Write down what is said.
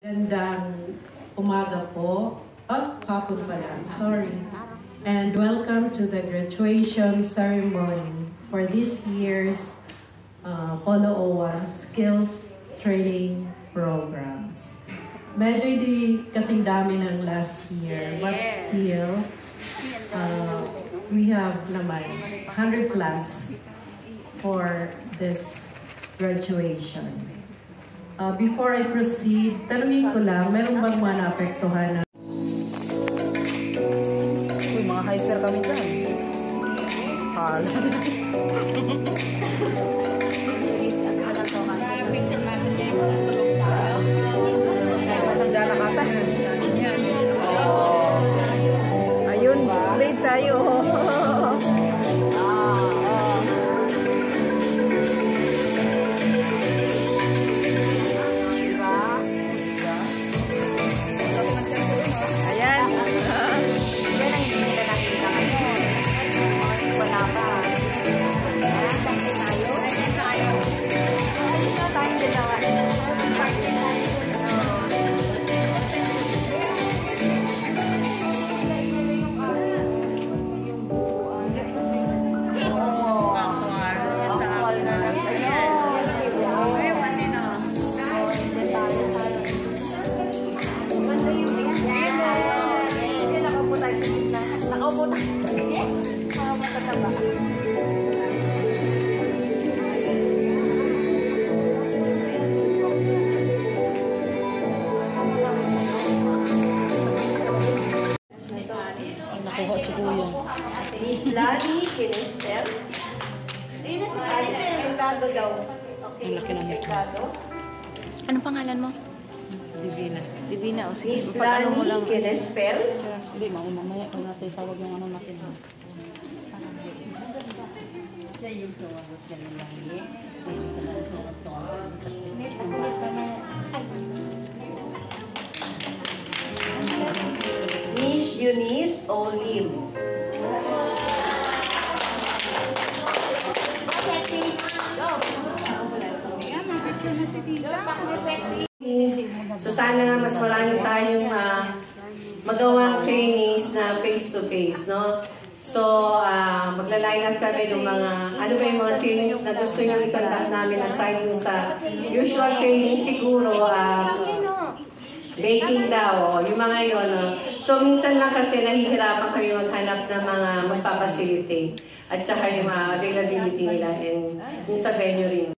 Magandang umaga po. Hapon pala. Sorry. And welcome to the graduation ceremony for this year's POLO OWWA Skills Training Programs. Medyo hindi kasing dami ng last year, but still, we have naman 100 plus for this graduation. Before I proceed, tanungin ko lang, meron bang mga naapektuhan na? Uy, mga hyper kami dyan. Ayun, babe tayo. Nakuha si Kuya. Miss Lani Kinestel. Ricardo daw. Ang laki ng mukha. Anong pangalan mo? Divina. Divina, o sige. Miss Lani Kinestel. Hindi, mamaya kung natin tawag yung ano natin. Siya yung sumagot dyan ng langit. Miss Eunice Olim. So sana nga mas marami tayong magawang trainings na face-to-face, no? So, magla-line up kami ng mga, ano ba yung mga trainings na gusto nyo i-conduct namin aside sa usual training siguro, baking daw, yung mga yun. So, minsan lang kasi nahihirapan kami maghanap ng mga magpapacilitate at saka yung availability nila and yung sa venue rin.